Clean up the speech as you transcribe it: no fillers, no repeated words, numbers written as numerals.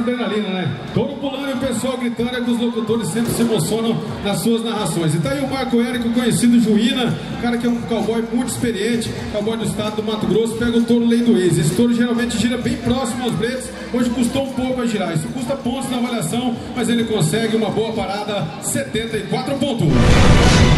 adrenalina, né? Touro pulando e o pessoal gritando, é que os locutores sempre se emocionam nas suas narrações. E tá aí o Marco Érico, conhecido Juína, cara que é um cowboy muito experiente, cowboy do estado do Mato Grosso, pega o touro lei do ex. Esse touro geralmente gira bem próximo aos bretes, hoje custou um pouco a girar. Isso custa pontos na avaliação, mas ele consegue uma boa parada, 74 pontos.